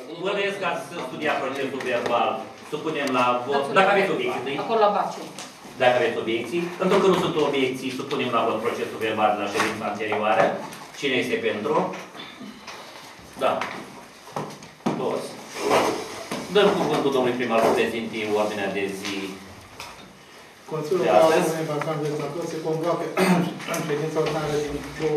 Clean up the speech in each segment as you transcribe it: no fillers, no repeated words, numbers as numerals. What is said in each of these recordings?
bănuiesc că ați studiat procesul verbal. Supunem la vot. Dacă aveți obiecții. Acolo la Baciu. Dacă aveți obiecții. Pentru că nu sunt obiecții, supunem la vot procesul verbal de la ședința anterioară. Cine este pentru? Da. Toți. Dăm cuvântul domnului primar să prezinte ordinea de zi. Consiliul Local al Comunei Balcan de Bacău se convoacă în ședința ordinară din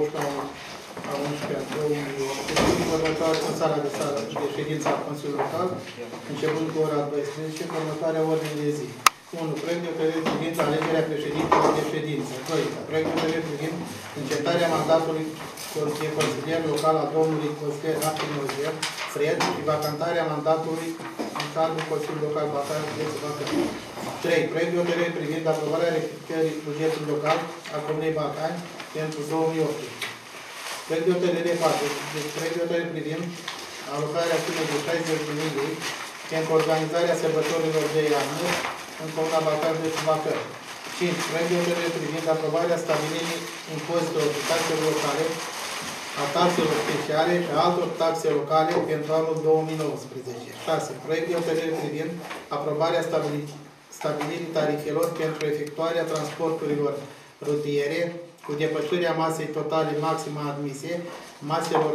29/11/2008 în sala de ședință a Consiliului Local, începând cu ora 12, cu următoarea ordine de zi. 1. Proiect de hotărâre privind alegerea președintelui de ședință. 2. Proiect de hotărâre privind încetarea mandatului consilier local a domnului consilier Achinozier Fred și vacantarea mandatului în cadrul Consiliului Local Balcan de Bacău. 3. Proiect de hotărâre privind aprobarea rectificării bugetului local al Comunei Balcani pentru 2018. Proiect de hotărâre 4. Proiect de hotărâre privind alocarea sumei de 60.000 lei pentru organizarea sărbătorilor de iarnă în Comuna Balcan de Bacău. 5. Proiect de hotărâre privind aprobarea stabilirii impozitelor și taxelor locale, a taxelor speciale și a altor taxe locale pentru anul 2019. 6. Proiect de hotărâre privind aprobarea stabilirii tarifelor pentru efectuarea transporturilor rutiere cu depășirea masei totale maxime admise, maselor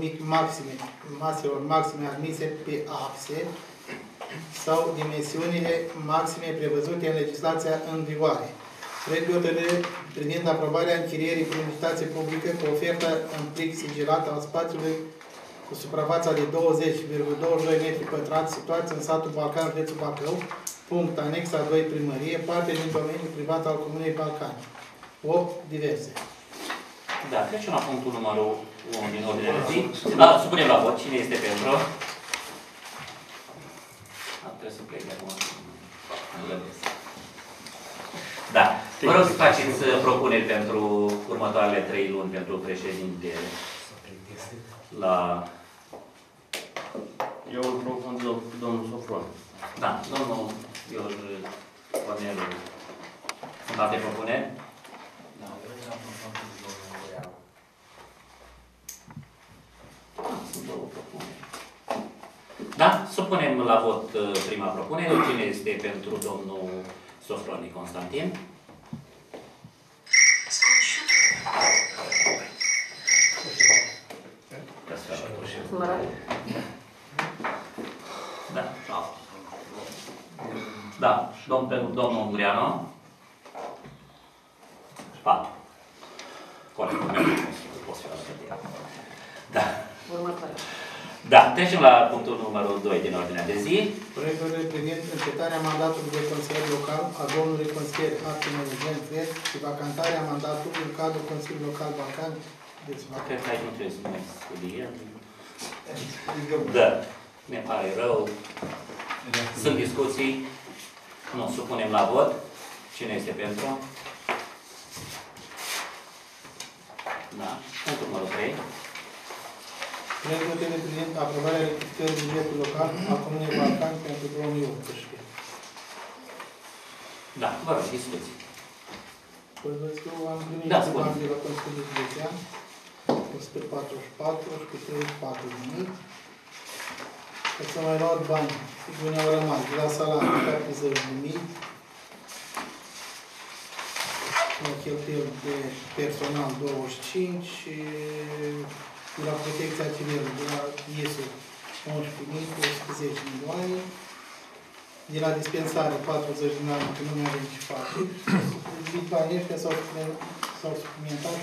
maxime admise pe axe sau dimensiunile maxime prevăzute în legislația în vigoare. Proiect de hotărâre privind aprobarea închirierii prin licitație publică cu oferta în plic sigilat al spațiului cu suprafața de 20,22 m2 situați în satul Balcan, județul Bacău, punct anexa 2 primărie, parte din domeniul privat al Comunei Balcani. 8. Diverse. Da, trecem la punctul numărul 1 din ordine de zi. Supunem la vot. Cine este pentru? Trebuie să plec de acum. Da. Vă rog să faceți propuneri pentru următoarele 3 luni pentru președinte la... Eu îl propun domnul Sofron. Da, domnul Ior Cornelu. Sunt alte propuneri? Da, eu am propus domnul Boianu. Sunt 2 propuneri. Da? Supunem la vot prima propunere. Cine este pentru domnul Sofroni Constantin? Da. Da. Domnul Ungurianu? 4. Corect. Da. Următoarea. Da. Trecem la punctul numărul 2 din ordinea de zi. Proiectul privind încetarea mandatului de consilier local a domnului consilier Achinozier Fred și vacantarea mandatului în cadrul Consiliului Local Balcan. Cred că aici nu trebuie să mai studiem. Da. Mi pare rău. Sunt discuții. Nu, supunem la vot. Cine este pentru? Da. Punctul numărul 3. Proiectul privind aprobarea rectificării bugetului local al Comunei Balcani pentru 2018. Da, vă rog, discuții. Păi văd că am primit bani de la Consiliul Județean, 144 și cu 34 de mii. Că să mai luat bani, bine au rămas, de la salarii 40 de mii, la cheltuieli de personal 25 și de la protecția civilă, de la IESU 11.110 milioane, de la dispensare 40 de milioane, că nu mai avem ce face. Deci banii ăștia s-au suplimentat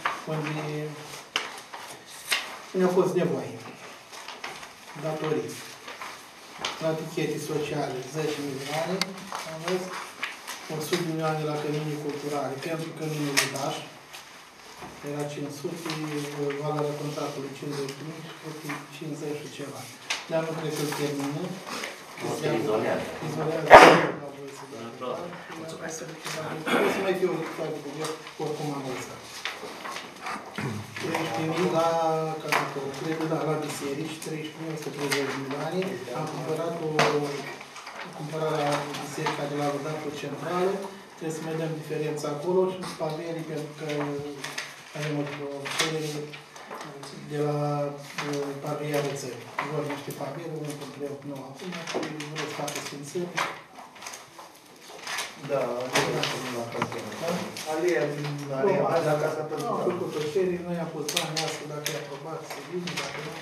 unde au fost nevoie. Datorii. La tichete sociale 10 milioane, am văzut 100 de milioane la căminii culturale, pentru căminul de Daș, era 500, valoarea contractului 50.000 și 50 și ceva. Dar nu cred că îl termină. Se izolează. Izolează. Trebuie să mai fie o lucrare cu eu, oricum am lăsat. 30.000 la biserici, 30.130 milioane. Am cumpărat la biserica de la Rodatul Centrală. Trebuie să mai dăm diferența acolo și paverii, pentru că avem o cerere de la Parvia Rățării. Vor niște pavere, unul pentru eu nu acum, și vreți facă sfințări. Da, Alia din Alia, dacă s-a Am făcut o serie, noi am pus bani astfel, dacă e aprobat, se vine, dacă nu.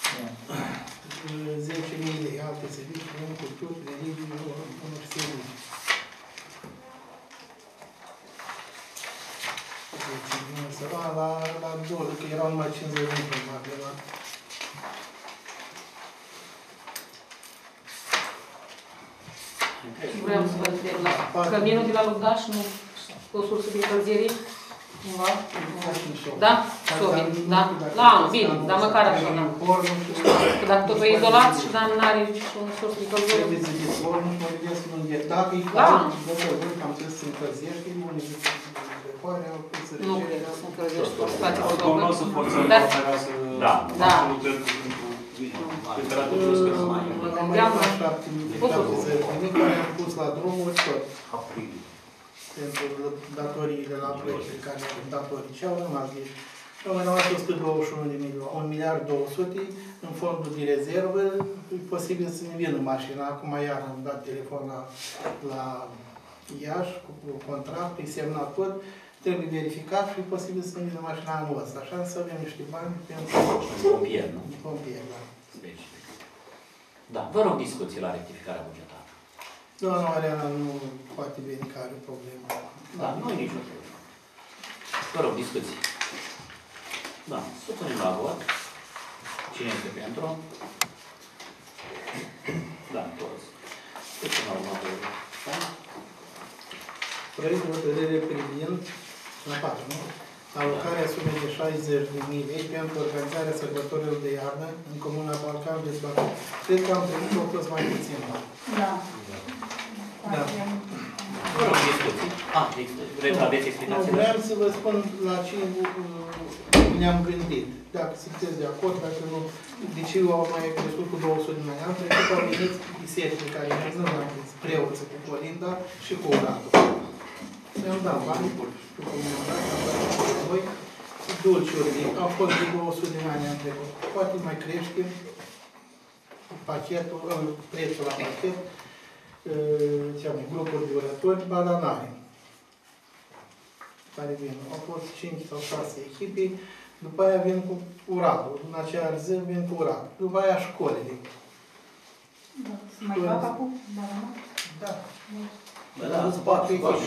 10.000 lei, alte servicii, unul cu tot, religii, unul servicii. La două, că erau numai 50 de lei, probabil, la... Vreau să vă întreb la căminul de la Lugdaș, nu o sursă de încălzire? Cumva? Da? Sobi, da? La anul, bine, dar măcar așa, da. Că dacă totul e izolat și dar nu are o sursă de încălzire. Trebuie să zici, ori nu mă gândesc unde, dacă e Da. cald, am trebuie să se încălzește, unde zice, Nu cred că se încălzește, o să faceți Acum o să forțăm Dar- opera să... Da. Da. Absolut pentru temperatură scăzută. Am mai aștept care am pus la drumuri tot. Pentru datoriile la proiecte care au datorii. Ce au rămas? Deci, au mai rămas 121 de milioane, 1 miliard 200 în fondul de rezervă. E posibil să ne vină mașina. Acum iar am dat telefon la Iași cu contractul, e semnat tot. Trebuie verificat și e posibil să ne vină mașina anul ăsta. Așa să avem niște bani pentru Pompier, nu? pompieri. Da. Deci, da, vă rog discuții la rectificarea bugetară. Doamna Mariana nu poate veni că are problemă. Da, nu e nicio problemă. Vă rog, discuții. Da, supunem la vot. Cine este pentru? Da, toți. Supunem la urmă vot. Da? Proiect de hotărâre privind la 4, nu? Alocarea sumei de 60.000 lei pentru organizarea sărbătorilor de iarnă în Comuna Balcan de Zbătă. Cred că am primit o fost mai puțin. Da. Da. Vă rog, discuții. Aveți explicații? Vreau să vă spun la ce ne-am gândit. Dacă sunteți de acord, dacă nu, de ce au mai crescut cu 200 de ani? Am trecut, au venit bisericii care mai nu am prins, preoții cu Colinda și cu oratul. Mi-am dat bani, cu comunitatea, am dat cu voi, dulciurile, au fost de 200 de ani am trecut. Poate mai crește pachetul, prețul la pachet, grupuri de orători, badanare. Care vin. Au fost 5 sau 6 echipe, după aia vin cu uratul, în aceeași zi vin cu uratul. După aia școlile. Da. Să mai fac acum? Da, da. Da. Da, Patru echipe.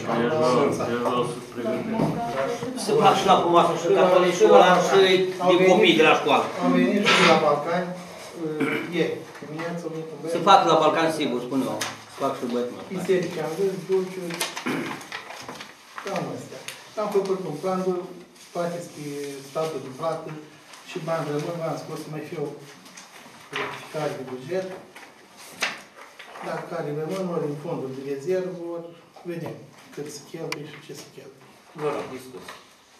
Se fac și la frumoasă și catolici școlar și din copii de la școală. Am venit și de la Balcani ieri. Dimineața am venit cu băieți. Se fac la Balcan sigur, spun eu. Fac și băieți. Biserici am văzut, dulciuri. Cam astea. Am făcut un plan, poate pe statul de plată și bani rămân, v-am spus să mai fie o rectificare de buget. Dacă care rămân, ori în fondul de rezervă, ori vedem cât se cheltuie și ce se cheltuie. Vă rog, discuții.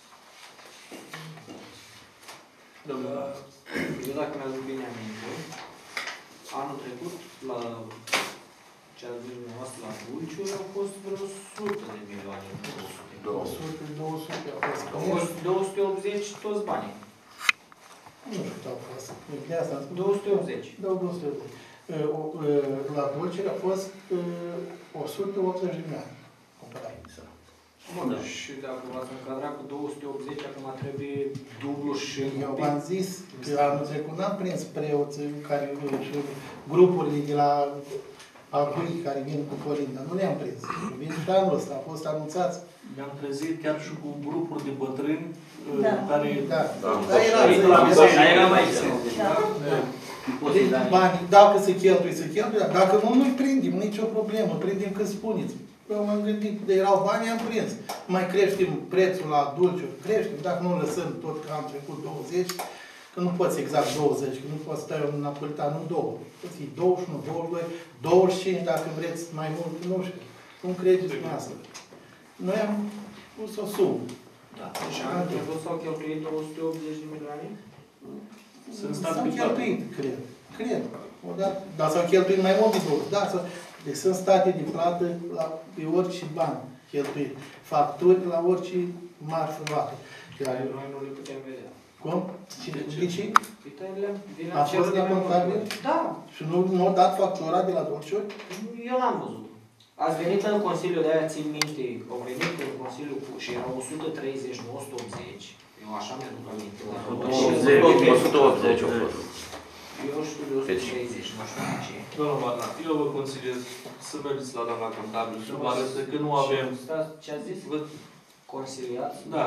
Eu dacă mi-aduc bine aminte, anul trecut, la ce a zis dumneavoastră la Dulciuri, au fost vreo 100 de milioane. 200 au fost. Au fost 280 toți banii. Nu știu cât au fost. De asta am spus. 280. Dau 280. La dulcere a fost 180 de milioane. Cumpărai. Bun, și dacă v-ați încadrat cu 280, acum trebuie dublu și Eu v-am zis că anul trecut n-am prins preoții care și grupurile de la Agui care vin cu Colinda. Nu le-am prins. Vin și anul ăsta. Au fost anunțați. Ne-am trezit chiar și cu grupuri de bătrâni Da. care... Da. Dar Era mai Deci, banii, dacă se cheltuie, se cheltuie, dar dacă nu, nu-i prindem, nicio problemă, prindem când spuneți. Eu m-am gândit, de erau bani, am prins. Mai creștem prețul la dulciuri, creștem, dacă nu lăsăm tot că am trecut 20, că nu poți exact 20, că nu poți stai un napolitan, nu 2. Poți fi 21, 22, 25, dacă vreți mai mult, nu știu. Cum credeți dumneavoastră? Noi am pus o sumă. Da. Și anul trecut s-au cheltuit 280 de milioane? S-au cheltuit, cred. Cred. Odată. Dar s-au cheltuit mai mult de 20. Da, deci sunt state de plată pe orice bani cheltuit. Facturi la orice marfă vată. Care noi nu le putem vedea. Cum? Cine? Licii? Vine A fost la contabil? Da. Și nu a dat factura de la Dolciuri? Eu n-am văzut. Ați venit în Consiliul de aia, țin minte, au venit în Consiliul și erau 130, nu 180. Eu așa mi-aduc aminte. 180 au fost. Eu știu de 130, nu știu de ce. Domnul Barna, eu vă consiliez să mergeți la doamna contabil și vă arăt că nu avem... Ce ați zis? Consiliați? Da.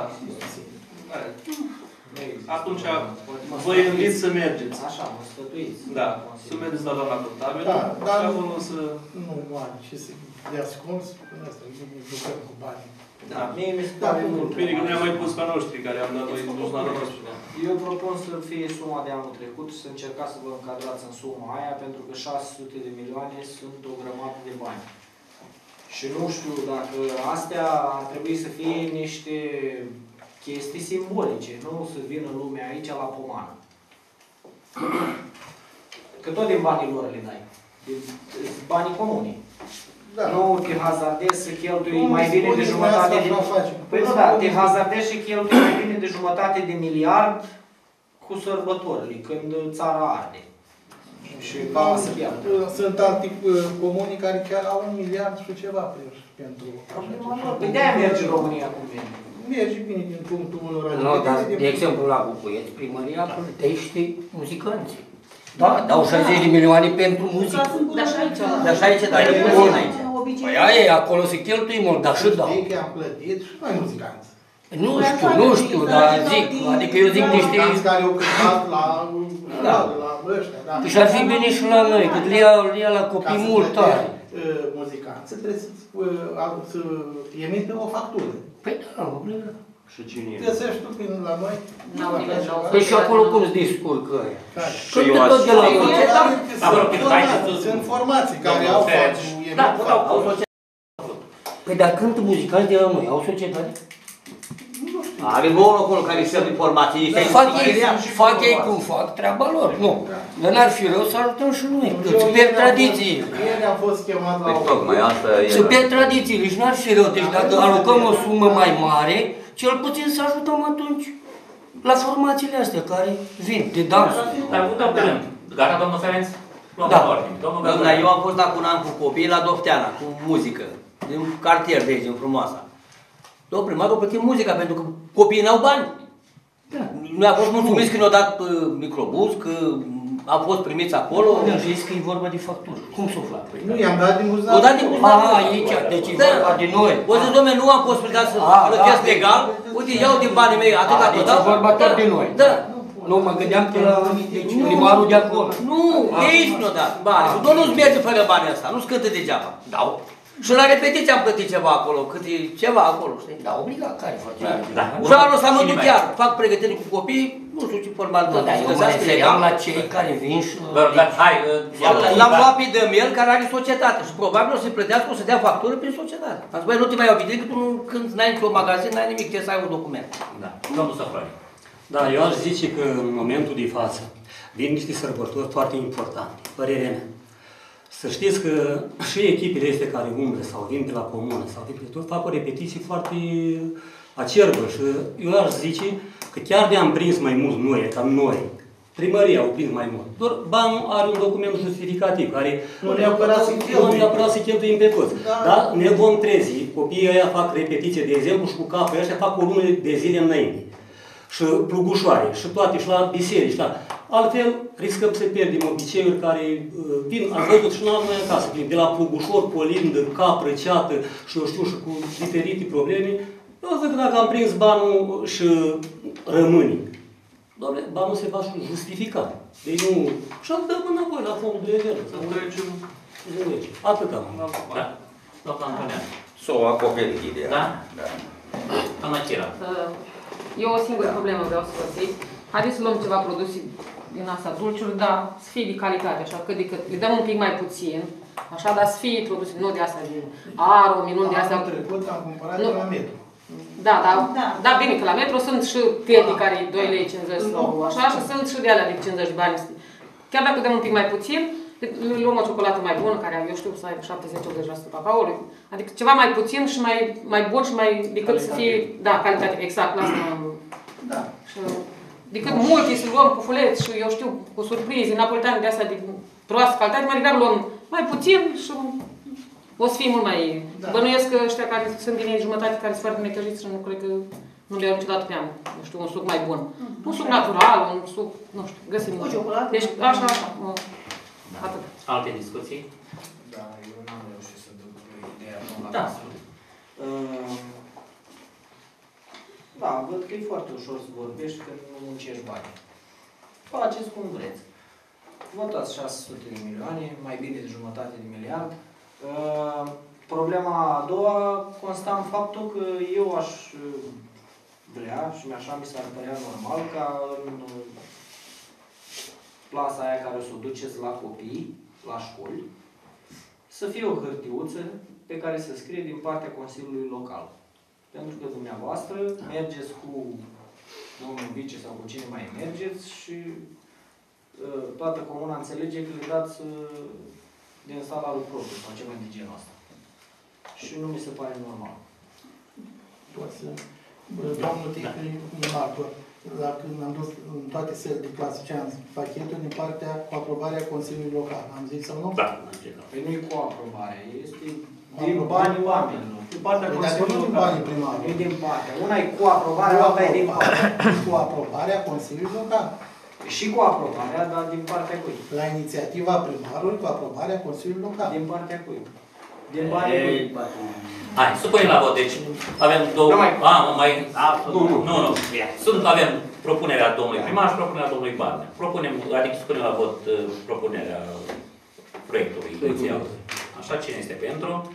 Atunci vă invit să mergeți. Așa, mă sfătuiți. Da, să mergeți la doamna contabil Da, și acolo să... Nu are ce să de ascuns, până asta, nu jucăm cu banii. Da, mie mi se pare mult. Bine că ne-am mai pus pe noștri, care am dat noi dus la noștri. Eu propun să fie suma de anul trecut și să încercați să vă încadrați în suma aia, pentru că 600 de milioane sunt o grămadă de bani. Și nu știu dacă astea ar trebui să fie niște chestii simbolice, nu să vină lumea aici la pomană. Că tot din banii lor le dai. Din banii comuni. Da. Nu te hazardezi să cheltui mai bine de jumătate de... Păi nu, da, te hazardezi și cheltui mai bine de jumătate de miliard cu sărbătorile, când țara arde. Și va să pierdă. Sunt alte comuni care chiar au 1 miliard și ceva pentru... Păi de-aia merge România cum vine. Merge bine din punctul 1 Nu, dar, de exemplu, la București, primăria plătește muzicanții. Da, dau 60 de milioane pentru muzică. Dar și aici. Dar și aici, dar e bun aici. Păi aia, acolo se cheltuie mult, dar și dau. Știi că am plătit și noi muzicanți. Nu știu, dar zic, adică eu zic niște... Muzicanți care au cântat la ăștia, da. Și ar fi bine și la noi, că le ia la copii mult tare. Muzicanți trebuie să emită o factură. Păi da, obligat. Și cine e? Găsești tu prin la noi? Păi și acolo cum se descurcă aia? Și eu aș... Sunt formații care au factură. Păi dar cântă muzicanți de la noi, au societate? Are unul acolo care se informații. Fac ei cum fac, treaba lor. Nu. Dar n-ar fi rău să ajutăm și noi, că se pierd tradițiile. Ieri am fost chemat la Se pierd tradițiile și n-ar fi rău. Deci dacă alocăm o sumă mai mare, cel puțin să ajutăm atunci la formațiile astea care vin de dans. Dar dau pe rând. Gata, domnul Ferenț? Da. Domnule, eu am fost acum un an cu copii la Dofteana, cu muzică. Din cartier de aici, din Frumoasa. Domnul primar, au plătit muzica, pentru că copiii n-au bani. Da. Noi am fost mulțumiți că ne-au dat microbus, că au fost primiți acolo. Am zis că e vorba de factură. Cum s-o fac? Nu, i-am dat din buzunar. O dat din buzunar. Aici, deci e vorba de noi. O zis, dom'le, nu am posibilitatea să plătesc legal. Uite, iau din banii mei atâta tot. Deci e vorba tot de noi. Da. Nu, mă gândeam că la primarul de acolo. Nu, de aici nu dat bani. Și nu-ți merge fără banii ăsta, nu-ți cântă degeaba. Dau. Și la repetiție am plătit ceva acolo, cât e ceva acolo, știi? Da, obligat, care face? Da. Și anul ăsta mă duc chiar, fac pregătiri cu copii, nu știu ce formalitate. Da, eu mă refeream la cei care vin și... Hai, l-am luat pe Dămiel, care are societate și probabil o să plătească, o să dea factură prin societate. Am zis, băi, nu te mai iau bine, că tu când n-ai într-un magazin, n-ai nimic, trebuie să ai un document. Da. Domnul Săfroni. Da, eu aș zice că în momentul de față vin niște sărbători foarte importante, părerea mea. Să știți că și echipele astea care umblă sau vin de la comună sau vin pe tot, fac o repetiție foarte acerbă și eu aș zice că chiar de-am prins mai mult noi, ca noi, primăria au prins mai mult. Doar banul are un document justificativ care nu neapărat să cheltuim pe toți. Da? Ne vom trezi, copiii ăia fac repetiție, de exemplu, și cu capul ăștia fac o lună de zile înainte. Și plugușoare, și toate, și la biserici, și la... Altfel, riscăm să pierdem obiceiuri care vin, am văzut și la noi acasă, de la plugușor, colindă, capră, ceată, și eu știu, și cu diferite probleme. Eu zic că dacă am prins banul și rămâne, doamne, banul se va justifica. Deci nu... Și am dăm înapoi la fondul de reveră. Să trecem. Atât am. Da. Doamna Antonean. S-o acoperit ideea. Da? Da. Doamna Chira. Eu o singură problemă vreau să vă zic. Haideți să luăm ceva produse din asta dulciuri, dar să fie de calitate, așa, cât de cât. Le dăm un pic mai puțin, așa, dar să fie produse, nu de asta, din aro, minuni de asta. Anul trecut am cumpărat de la Metro. Da, bine, că la Metro sunt și tete care e 2 lei 50 sau așa, și sunt și de alea de 50 de bani. Chiar dacă dăm un pic mai puțin, luăm o ciocolată mai bună, care eu știu să aibă 70-80% cacaoului. Adică ceva mai puțin și mai bun și mai decât calitate. Să fie... Da, calitate, exact, la asta. Da. Și decât multe să luăm cu fuleți și eu știu, cu surprize, napolitane de asta de proastă calitate, mai degrabă luăm mai puțin și o să fie mult mai... Da. Bănuiesc că ăștia care sunt din ei jumătate, care sunt foarte necăjiți și nu cred că nu beau niciodată pe an, nu știu, un suc mai bun. Un suc natural, un suc, nu știu, găsim. O ciocolată. Deci, așa, atât. Alte discuții? Da, eu n-am reușit să duc ideea până la Da. capăt. Da, văd că e foarte ușor să vorbești când nu muncești bani. Faceți cum vreți. Votați 600 de milioane, mai bine de jumătate de miliard. Problema a doua consta în faptul că eu aș vrea, și așa mi s-ar părea normal, ca în clasa aia care o să o duceți la copii, la școli, să fie o hârtiuță pe care să scrie din partea Consiliului Local. Pentru că dumneavoastră mergeți cu domnul vice sau cu cine mai mergeți și toată comuna înțelege că le dați din salariul propriu sau ceva de genul ăsta. Și nu mi se pare normal. Domnul martor, când am dus în toate sălile de clasă ce am pachetul din partea cu aprobarea Consiliului Local. Am zis sau nu? Da. Păi nu e cu aprobarea, este din banii oamenilor. Din partea Consiliului Local. Banii primari. Nu din partea. Una e cu aprobarea, alta e din partea. Cu aprobarea Consiliului Local. Și cu aprobarea, dar din partea cui? La inițiativa primarului, cu aprobarea Consiliului Local. Din partea cui? Din banii cui? Hai, supunem la vot. Deci avem două... Avem propunerea domnului primar și propunerea domnului Barnea. Adică supunem la vot propunerea proiectului inițial. Așa, cine este pentru?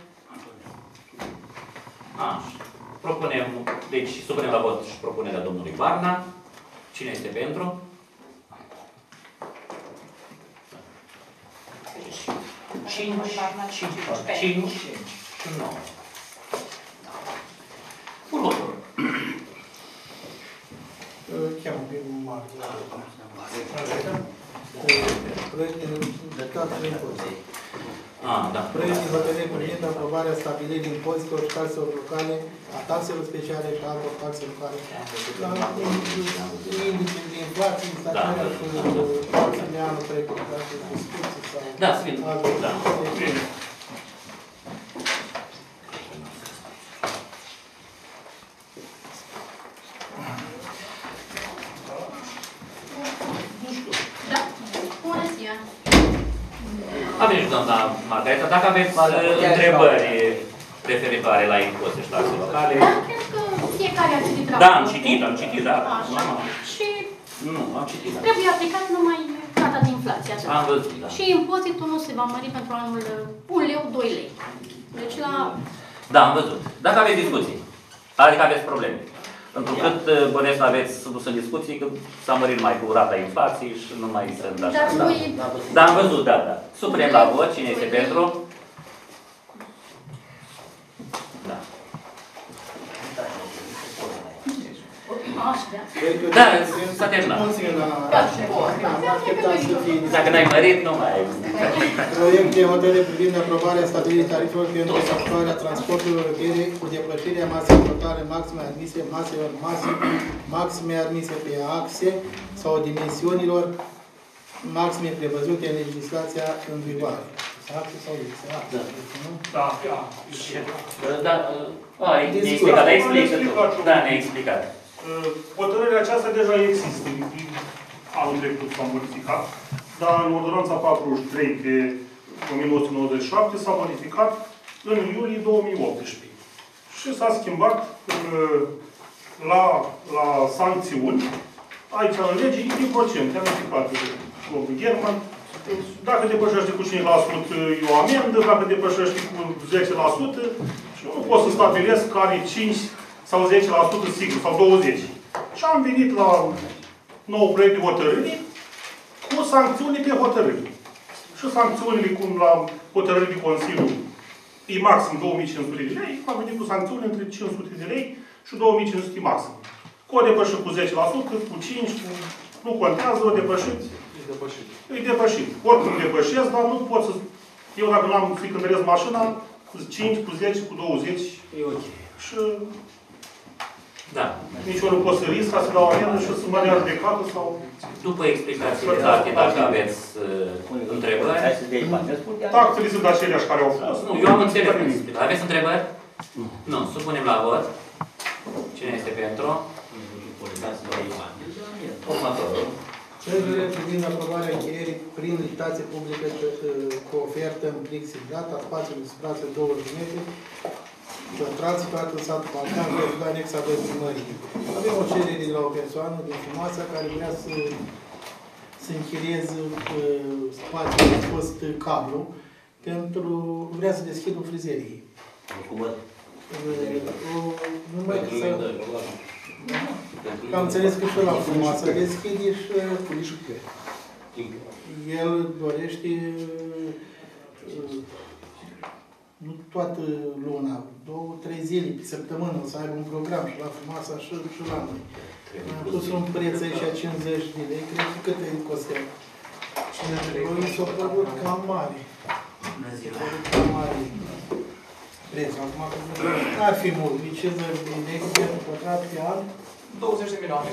Așa. Propunem, deci supunem la vot și propunerea domnului Barna. Cine este pentru? 5 și 9. Următorul. Cheamă pe mare. Proiectul de taxe de impozite. Da. Proiectul de hotărâre privind aprobarea stabilirii impozitelor și taxelor locale, a taxelor speciale și altor taxe locale. Indice de inflație, instaționarea cu taxe de anul trecut, taxe de discuții sau... Da, Sfânt. Da. Avem și doamna Margareta, dacă aveți întrebări referitoare la impozite și taxe locale. Da, cred că fiecare a citit raportul. Da, am citit, da. Așa. Și nu, am citit. Da. Trebuie aplicat numai rata de inflație. Atât. Am văzut, da. Și impozitul nu se va mări pentru anul 1 leu, 2 lei. Deci la... Da, am văzut. Dacă aveți discuții, adică aveți probleme. Pentru că bănesc aveți dus în discuții că s-a mărit mai cu rata inflației și nu mai sunt așa. Da, am văzut, da. Supunem la vot, cine este pentru? Da. Da, s-a terminat. Dacă n-ai mărit, nu mai ai. Proiect de hotărâre privind aprobarea stabilirii tarifelor pentru efectuarea transporturilor rutiere cu depășirea masei totale maxime admise pe axe sau dimensiunilor maxime prevăzute în legislația în vigoare. Axe sau axe? Da. Ne-ai explicat. Da, ne-ai explicat. Hotărârea aceasta deja există. Anul trecut s-a modificat, dar în ordonanța 43 de 1997 s-a modificat în iulie 2018. Și s-a schimbat la sancțiuni, aici în lege, din procente, am explicat domnul German. Dacă depășește cu 5% e o amendă, dacă depășește cu 10%, și nu pot să stabilesc care 5 sau 10% sigur, sau 20%. Și am venit la nou proiect de hotărâre cu sancțiuni pe hotărâre. Și sancțiunile, cum la hotărâre de Consiliu, e maxim 2500 de lei, am venit cu sancțiuni între 500 de lei și 2500 maxim. Cu o depășit cu 10%, cu 5%, nu contează, o depășit. E depășit. Oricum depășesc, dar nu pot să... Eu dacă n-am să-i cântăresc mașina, cu 5, cu 10, cu 20. E ok. Și Da. Nici eu nu pot să risc ca să dau amendă și o să mă dea judecată sau... După explicațiile date, dacă aveți întrebări... Taxele sunt aceleași care au fost. Nu, eu am înțeles. Aveți întrebări? Nu. Supunem la vot. Cine este pentru? Următorul. Cererile privind aprobarea încheierii prin licitație publică cu ofertă în plexiglat a spațiului suprață 20 metri pătrați situat în satul Balcan, pe anexa 2 primării. Avem o cerere de la o persoană din Frumoasa care vrea să închirieze spațiul a fost cablu pentru vrea să deschidă o frizerie. Numai că am înțeles că și la Frumoasa deschide și el dorește nu toată luna, 2-3 zile pe săptămână să aibă un program și la Frumoasa și la noi. Am pus un preț aici 50 de lei, cred că cât îi costă. Și s-a părut cam mare. Cam mare preț. Acum, n-ar fi mult, 50 de lei pe pătrat pe an. 20 de milioane.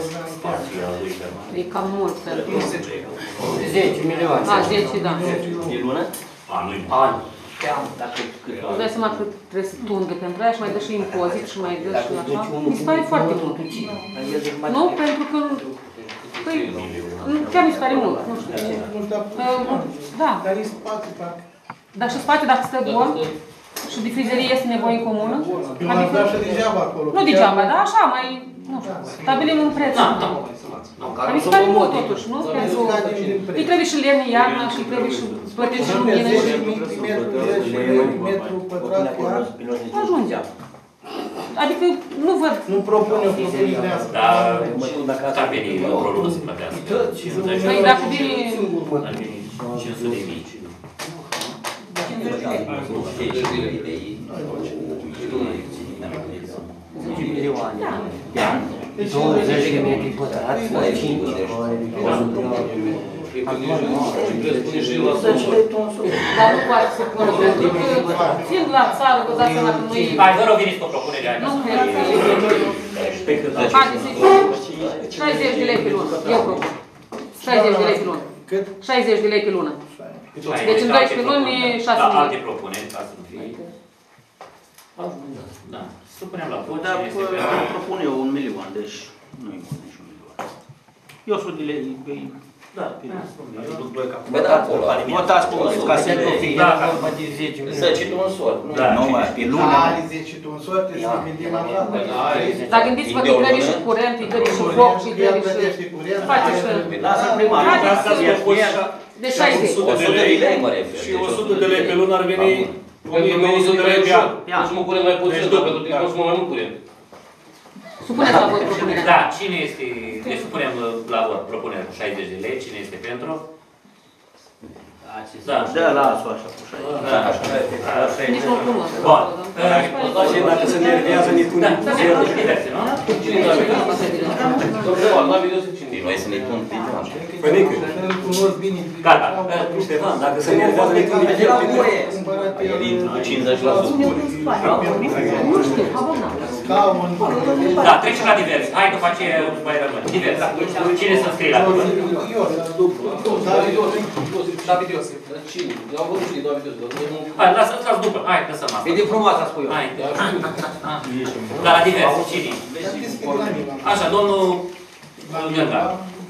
E cam mult pentru... 10 milioane. 10, da. E lună? An. Îți dai seama cât trebuie să tundă pentru aia și mai dă și impozit și mai dă și așa. Mi se pare foarte mult. Nu, pentru că... Păi, chiar mi se pare mult, nu știu ce. Da. Dar e spațiu, parcă. Dar și spațiu, dacă stă gol, și de frizerie este nevoie în comună? Adică și degeaba acolo. Nu degeaba, dar așa, mai... Nu știu, stabilim un preț. Dar mi se pare mult totuși, nu? Îi trebuie și lemne iarna și trebuie și plătești și lumină și... Metru pătrat pe an. Ajunge. Adică nu văd... Nu propune o propunească. Dar veni o lună să plătească. Păi dacă vine... 500 de mii. 10 milioane de ani, 20 de metri pătrați, 5. Dar nu poate să pună, pentru că fiind la țară, vă dați seama că noi... Hai, vă rog, veniți cu o propunere. Nu cred că... Haideți, 60 de lei pe lună, eu propun. 60 de lei pe lună. Cât? 60 de lei pe lună. Deci în 12 luni e 6.000. Da, alte propuneri, ca să nu fie... Da. Supunem la vot. Dar propun eu 1 milion, deci nu e mult nici 1 milion. Eu 100 de lei, da, votați cu mulți, ca să nu fie. Da, vorba de 10 milioane. Să cită un sort. Nu, pe lună. Are 10 un sort, trebuie să gândim la asta. Dar gândiți-vă că îi trebuie și curent, îi trebuie și foc, și îi trebuie și... Faceți și... Lasă primarul. De 60. 100 de lei mă refer. Și 100 de lei pe lună ar veni 1200 de lei pe an. Consumul curent mai puțin, pentru că consumul mai mult curent. Supuneți la vot propunerea. Da, cine este... Deci supunem la vot propunerea cu 60 de lei. Cine este pentru? Da, las-o așa cu 60. Nici nu frumos. Bun. Și dacă se nervează, ne pune zero. Noi să ne pun pe Ioan. Păi nică. Gata. Ștefan, dacă se nervează, ne pune zero. Cu 50%. Nu știu, habar n-am. Da, trecem la divers. Hai, după aceea mai rămân. Divers. Cine să scrie la cuvânt? David Iosif. Cine? Eu am văzut și David Iosif. Hai, lasă-ți după. Hai, lăsăm asta. E de frumoasă, spui eu. Hai. Da, la divers. Cine? Așa, domnul Gângar.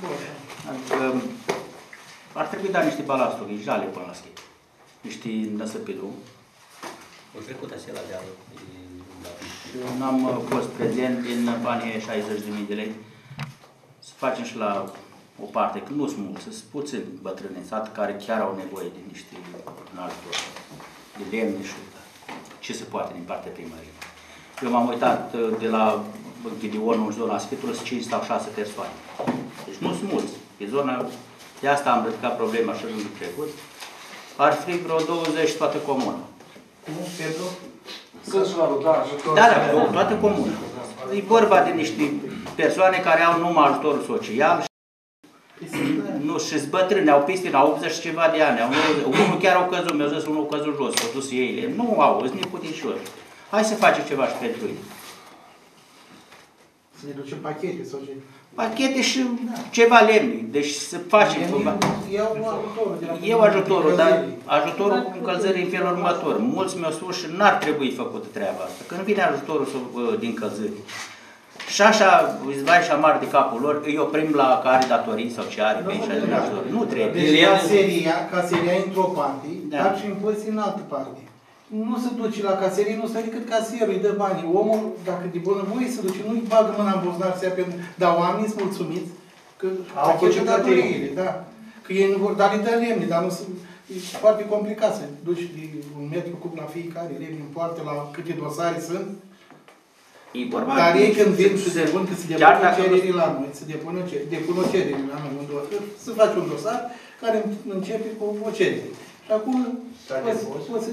Ar trebui da niște balasturi, jale până la schimb. Niște năsăpidul. O trecut acela de ală. N-am fost prezent din banii 60.000 de lei. Să facem și la o parte, că nu sunt mulți, sunt puțini bătrâni în sat care chiar au nevoie de niște ajutor, de lemne și ce se poate din partea primăriei. Eu m-am uitat de la Ghidionul în zona Sfitului, sunt 5 sau 6 persoane. Deci nu sunt mulți. Pe zona, de asta am ridicat problema și anul trecut. Ar fi vreo 20 toată comuna. Pentru? Sunt și la Rudaș. Da, toată comuna. E vorba de niște persoane care au numai ajutorul social. Nu, și-s bătrâni, au peste, au 80 și ceva de ani. Unul chiar au căzut, mi-au zis, unul au căzut jos, au dus ei. Nu au, sunt neputincioși. Hai să facem ceva și pentru ei. Să ne ducem pachete sau ce? Pachete și ceva lemne. Deci să facem cumva. Eu ajutorul, dar ajutorul cu încălzării în felul următor. Mulți mi-au spus și n-ar trebui făcută treaba asta. Când vine ajutorul din încălzări. Și așa îți dai și amar de capul lor, îi oprim la care datorii sau ce are pe aici din ajutor. Nu trebuie. Deci caseria într-o parte, dar și impozit în altă parte. Nu se duce la caserie, nu stă decât casierul, îi dă banii. Omul, dacă de bunăvoie se duce, nu-i bagă mâna în buzunar, dar oamenii sunt mulțumiți că achetă datoriile, da. Că ei nu vor, dar îi dă lemne, dar nu sunt, e foarte complicat să duci de un metru cub la fiecare, lemne în poartă, la câte dosare sunt. Dar ei când vin și se spun că se depună cererii la noi, se depună cererii la noi, să faci un dosar care începe cu o cerere. Și acum poți să,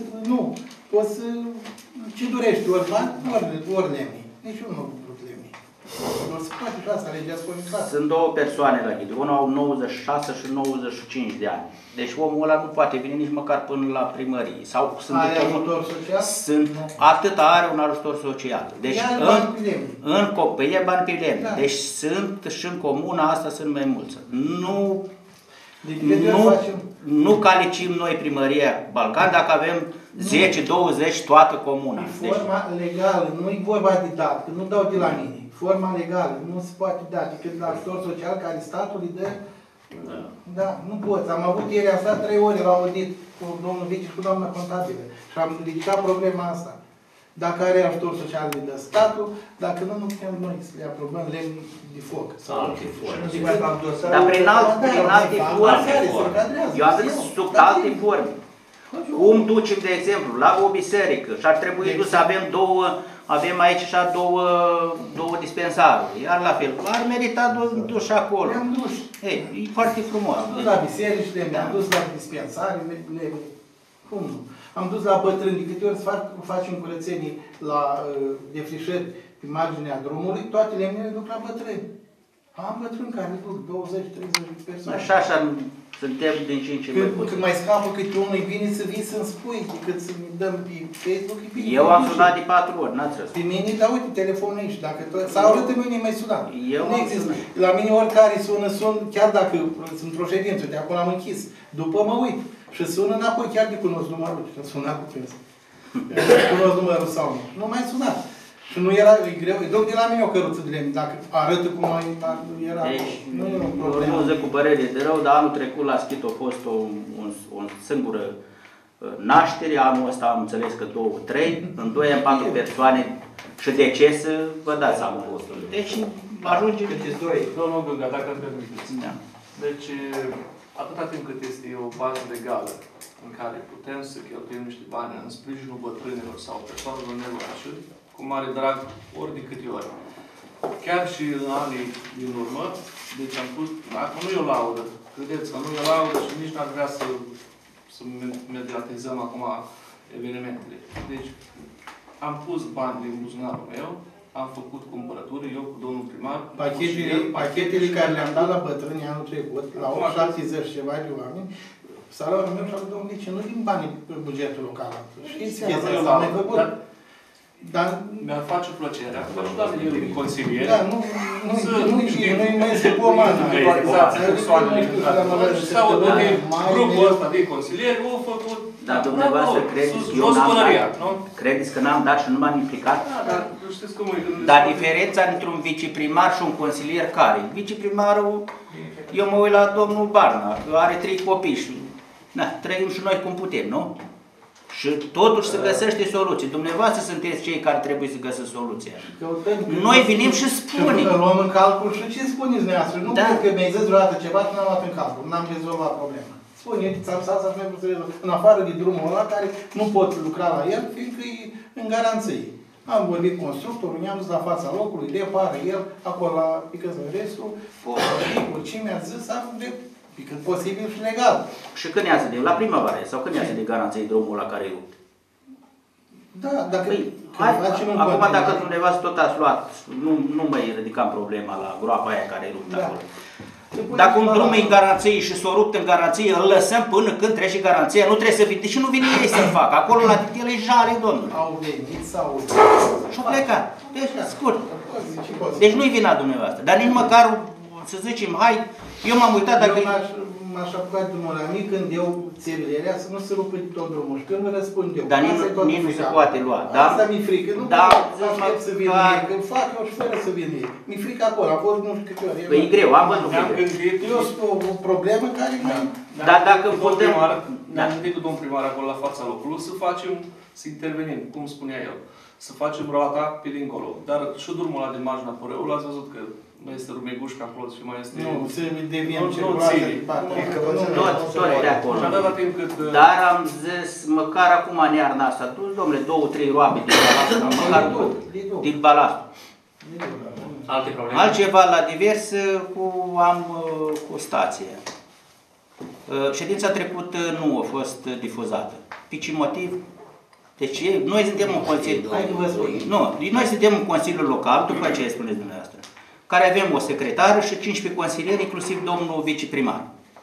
ce dorești, ori bani, ori lemni. Nici eu nu am vrut lemni. Nu se poate și asta, legea spune clar. Sunt două persoane la ghid. Unul au 96 și 95 de ani. Deci omul ăla nu poate veni nici măcar până la primărie. Sau are ajutor social? Atâta are un ajutor social. Deci e bani pe lemn. Da. Deci sunt și în comuna asta sunt mai mulți. Nu calicim noi primăria Balcan dacă avem 10-20 toată comuna. Forma legală, nu-i vorba de dat, că nu dau de la mine. Forma legală, nu se poate da decât la ajutor social care statul îi dă. Da, nu poți. Am avut ieri, am stat 3 ore la audit cu domnul vice și cu doamna contabilă. Și am ridicat problema asta. Dacă are ajutor social, îi dă statul, dacă nu putem noi să le aprobăm lemn de foc. Dar prin alte forme. Eu am zis sub alte forme. Cum ducem, de exemplu, la o biserică și ar trebui dus să avem avem aici și două dispensaruri. Iar la fel, ar merita dus și acolo. Le-am dus. Ei, e foarte frumos. Am dus la biserici, am dus la dispensare, cum nu? Am dus la bătrâni, de câte ori facem curățenii la defrișări pe marginea drumului, toate lemnele duc la bătrâni. Am bătrâni care duc 20-30 persoane. Așa suntem din ce în ce mai puțin. Când mai scapă câte unul, e bine să vii să-mi spui, decât să-mi dăm pe Facebook, e bine. Eu am sunat de 4 ori, n-ați răspuns. Pe mine, dar uite, telefonul aici, dacă sau arătă mine mai sunat. Nu există. La mine oricare sun, chiar dacă sunt într-o ședință, de acolo am închis. După mă uit și sună înapoi, chiar de cunosc numărul, când suna cu prins. Cunosc numărul sau nu. Nu mai sunat. Și nu era greu, îi duc de la mine o căruță de lemn, dacă arătă cum era, deci, nu e o problemă. Nu zic cu părere de rău, dar anul trecut la Schit a fost o singură naștere, anul ăsta am înțeles că 2-3, în 2 ani 4 persoane și deces, vă dați seama. Deci ajunge... Câteți 2? Domnul Gânga, dacă îmi permiteți. Da. Deci, atâta timp cât este o bază legală în care putem să cheltuim niște bani în sprijinul bătrânilor sau persoanelor nevoiașe, cu mare drag, ori de câte ori. Chiar și în anii din urmă, deci am pus, acum nu e o laudă, credeți că nu e o laudă și nici n-ar vrea să mediatizăm acum evenimentele. Deci, am pus bani din buzunarul meu, am făcut cumpărături, eu cu domnul primar. Pachetele care le-am dat la bătrâni anul trecut, la 870 ceva de oameni, salariul meu și-a domnul Vice, nu din banii pe bugetul local. Știți că s-a mai făcut. Mi-ar face plăcerea, doar din consilier. Da, nu-i mai este pomana. Sau grupul ăsta de consilieri au făcut. Dar dumneavoastră credeți că n-am dat și nu m-am implicat? Dar diferența între un viceprimar și un consilier care? Viceprimarul, eu mă uit la domnul Barna, are 3 copii și trăim și noi cum putem, nu? Și totuși se găsește soluții. Dumneavoastră sunteți cei care trebuie să găsesc soluția. Noi venim și spunem. Că luăm în calcul și ce spuneți dumneavoastră? Nu cred că mi-ai zis vreodată ceva și n-am luat în calcul. N-am rezolvat problema. Spuneți, am stat să mai vrut să rezolv. În afară de drumul ăla care nu pot lucra la el, fiindcă e în garanție. Am vorbit cu constructorul, i-am dus la fața locului, repară el, acolo la picăză restul, ce mi-a zis, am drept. Când posibil și legal. Și când iasă de la primăvară sau când iasă de garanție drumul la care e rupt? Da, dacă acum dacă dumneavoastră tot ați luat, nu mai ridicam problema la groapa aia care e rupt acolo. Dacă un drum e în garanție și s-o rupt în garanție, îl lăsăm până când trece garanția, nu trebuie să vină. Deci nu vine ei să-l facă. Acolo la el e jale, domnule. Au venit sau... Și-au plecat. Deci, scurt. Deci nu-i vina dumneavoastră. Dar nici măcar, să zicem, hai, eu m-am uitat dacă... Eu m-aș apuca de drumul la mine când eu țevilerea să nu se rupă tot drumul. Și când îmi răspund eu. Dar nici nu se poate lua. Asta mi-e frică. Nu aștept să vină ei. Când fac eu și fără să vină ei. Mi-e frică acolo. Am fost nu știu câte ori. Păi e greu, am văzut. Eu sunt o problemă care mai... Dar dacă putem... Ne-am gândit cu domnul primar acolo la fața locului să facem, să intervenim, cum spunea el. Să facem roata pe dincolo. Dar și drumul ăla din marginea Păreului, ați văzut că nu este rumegușca acolo și mai este... Nu, să deviem circulația de partea. Tot de acolo. Dar am zis, măcar acum în iarna asta, tu, domnule, 2-3 roabe din balast, măcar din balast. Alte probleme? Altceva la divers cu stația. Ședința trecută nu a fost difuzată. Pe ce motiv? Deci noi suntem un consiliu. Nu, noi suntem un consiliu local, după ce spuneți dumneavoastră, care avem o secretară și 15 consilieri, inclusiv domnul viceprimar.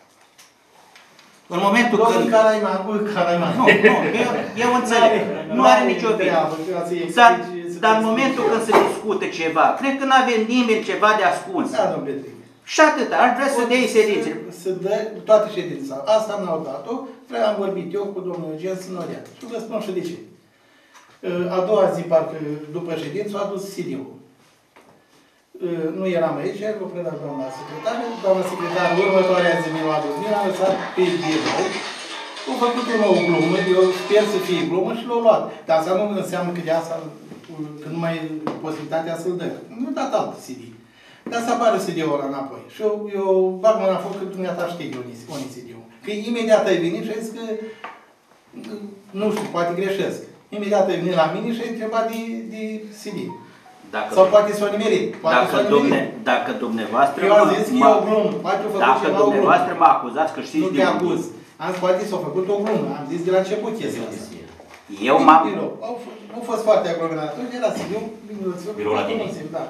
În momentul când... Domnul Caraiman. Nu, eu înțeleg. Nu are nicio vină. Dar în momentul când se discută ceva, cred că nu avem nimeni ceva de ascuns. Da, domnule Petric. Și atât, aș vrea să dea ședințele. Să dă toată ședința. Asta n-au dat-o, am vorbit eu cu domnul Eugen Sinorea. Și vă spun și de ce. A doua zi, parcă după ședință, a adus CD-ul. Nu eram aici, o predat doamna secretară. Doamna secretară, următoarea zi mi-a adus. Mi-a lăsat pe birou. Au făcut o nouă glumă, eu sper să fie glumă și l-au luat. Dar asta nu înseamnă că de asta, că nu mai e posibilitatea să-l dă. Nu a dat alt CD. Dar să apară CD-ul ăla înapoi. Și eu bag mâna foc că dumneata știi de unii CD-ul. Că imediat ai venit și ai zis că, nu știu, poate greșesc. Imediat ai venit la mine și ai întrebat de CD. Sau poate s-o nimerit. Dacă dumneavoastră... Eu am zis că e o glumă. Dacă dumneavoastră mă acuzați că știți de unde. Nu te acuz. Am zis, poate s-a făcut o glumă. Am zis de la început chestia asta. Eu m-am... Au fost foarte aglomeratori, era CD-ul, birou la tine.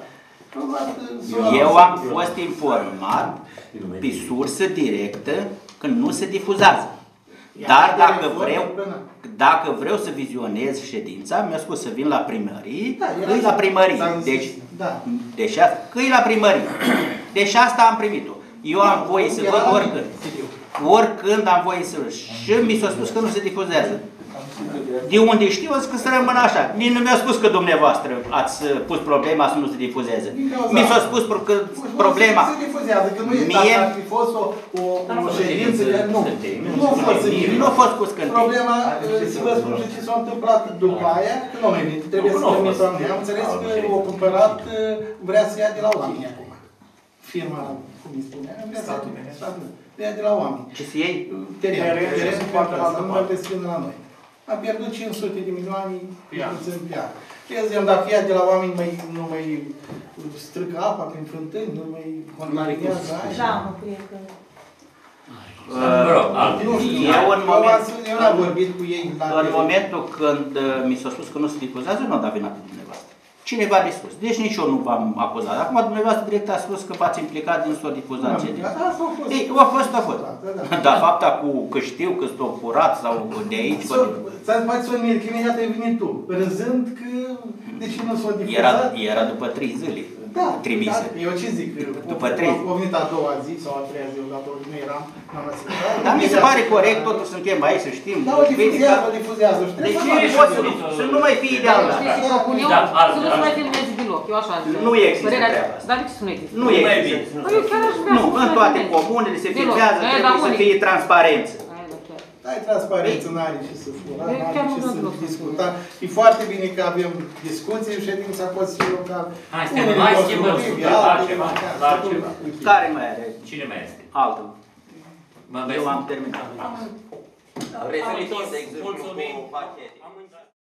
Eu am fost informat pe sursă directă că nu se difuzează. Dar dacă vreau să vizionez ședința, mi-a spus să vin la primărie, că-i la primărie. Că-i la primărie. Deci asta am primit-o. Eu am voie să văd oricând. Oricând am voie să văd. Și mi s-a spus că nu se difuzează. De unde știu, că să rămână așa. Nici nu mi-a spus că dumneavoastră ați pus problema să nu se difuzeze. Mi s-a spus că problema... Se difuzează, că nu e dacă ar fi fost o ședință, că nu a fost cu scântei. Problema, să vă spun și ce s-a întâmplat după aia, că nu mai venit, trebuie să trimis oamenii. Am înțeles că o cumpărat, vrea să ia de la oameni acum. Firma, cum îi spunea, vrea să ia de la oameni. Ce să iei? Terenul foarte asta, nu mai descână la noi. Am pierdut 500 de milioane pe an. Crezem, dacă ia de la oameni, nu mai strică apa prin fântâni, nu mai contaminează aia. Da, mă, cred că... Eu n-am vorbit cu ei. În momentul când mi s-a spus că nu se difuzează, nu a dat vina pe dumneavoastră. Cineva a spus. Deci nici eu nu v-am acuzat. Acum dumneavoastră direct a spus că v-ați implicat din s-o difuzație. Ei, a fost. Dar fapta că știu că s-o furat sau de aici... Mai să mir, că imediat ai venit tu, râzând că de ce nu s-o difuzat? Era după 3 zile. Da, trimise. Eu ce zic? După 3. Au venit a doua zi sau a treia zi, odată nu eram, n-am lăsat. Dar mi se pare corect, totuși suntem aici să știm. Da, o difuzează. Deci să nu mai fie ideal. Să nu se mai filmeze deloc, eu așa zic. Nu există treaba asta. Dar de ce să nu există? Nu există. Nu, în toate comunele se filmează, trebuie să fie transparență. Ai transparență, n-are ce să fura, n-are ce să discuta. E foarte bine că avem discuții în ședința Consiliului Local. Hai schimbăm, Care mai are? Cine mai este? Altul. Eu am terminat. Referitor, de exemplu, cu pachete.